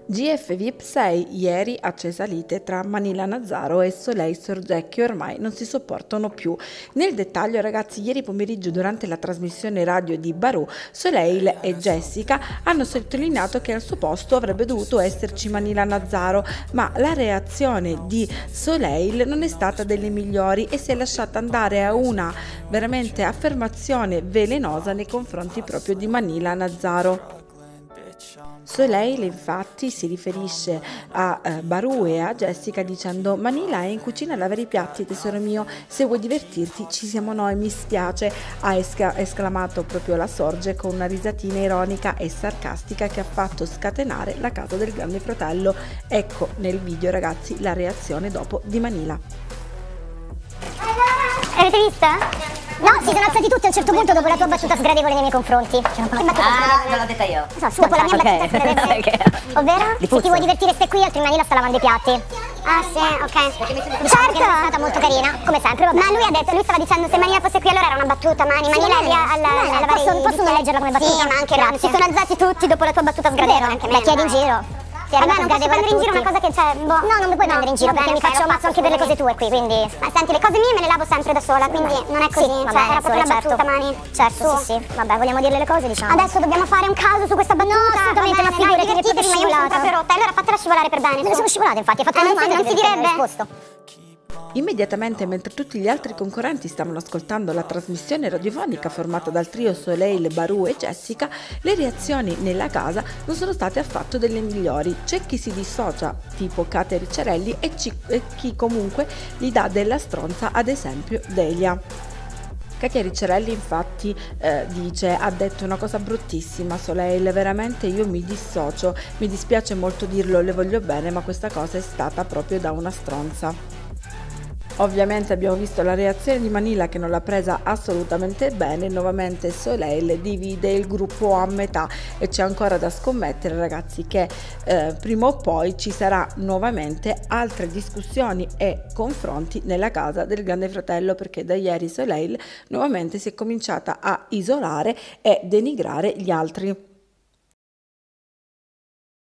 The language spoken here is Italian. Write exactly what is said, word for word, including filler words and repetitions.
G F V I P sei, ieri accesa lite tra Manila Nazzaro e Soleil Sorgè che ormai non si sopportano più. Nel dettaglio ragazzi, ieri pomeriggio durante la trasmissione radio di Barù, Soleil e Jessica hanno sottolineato che al suo posto avrebbe dovuto esserci Manila Nazzaro, ma la reazione di Soleil non è stata delle migliori e si è lasciata andare a una veramente affermazione velenosa nei confronti proprio di Manila Nazzaro. Soleil infatti si riferisce a eh, Barù e a Jessica dicendo: Manila è in cucina a lavare i piatti tesoro mio, se vuoi divertirti ci siamo noi, mi spiace, ha esca- esclamato proprio la Sorge con una risatina ironica e sarcastica che ha fatto scatenare la casa del Grande Fratello. Ecco nel video ragazzi la reazione dopo di Manila. Avete vista? No, si sono alzati tutti a un certo punto dopo la tua battuta sgradevole nei miei confronti. Che battuta ah, non l'ho detta io. So, su, dopo la mia okay. battuta sgradevole. Okay. Ovvero? Se ti vuoi divertire stai qui, altri Manila sta lavando i piatti. Ah sì, ok. Certo! È stata molto carina, come sempre, vabbè. Ma lui ha detto, lui stava dicendo se Manila fosse qui allora era una battuta, Mani, Manila è lì a lavare. Posso, posso non leggerla come battuta? Sì, ma anche grazie. Si sono alzati tutti dopo la tua battuta sgradevole. Anche me. La chiedi in giro. Vabbè, non posso prendere in giro una cosa che c'è, boh. No, non mi puoi no, prendere in giro perché mi faccio mazzo anche per le cose tue qui, quindi. Ma senti, le cose mie me le lavo sempre da sola, quindi non è così, sì, cioè vabbè, era proprio una certo. battuta, Mani. Certo, su. sì, sì. Vabbè, vogliamo dire le cose, diciamo. Adesso dobbiamo fare un caso su questa battuta. No, assolutamente, ma figurati, che proprio scivolata. Io mi sono proprio rotta, allora fatela scivolare per bene. Me ne sono scivolata, infatti, hai fatto una domanda non si direbbe. Immediatamente, mentre tutti gli altri concorrenti stavano ascoltando la trasmissione radiofonica formata dal trio Soleil, Barù e Jessica, le reazioni nella casa non sono state affatto delle migliori. C'è chi si dissocia, tipo Katia Ricciarelli, e, ci, e chi comunque gli dà della stronza, ad esempio Delia. Katia Ricciarelli infatti eh, dice, ha detto una cosa bruttissima Soleil, veramente io mi dissocio, mi dispiace molto dirlo, le voglio bene, ma questa cosa è stata proprio da una stronza. Ovviamente abbiamo visto la reazione di Manila che non l'ha presa assolutamente bene, nuovamente Soleil divide il gruppo a metà e c'è ancora da scommettere ragazzi che eh, prima o poi ci sarà nuovamente altre discussioni e confronti nella casa del Grande Fratello, perché da ieri Soleil nuovamente si è cominciata a isolare e denigrare gli altri.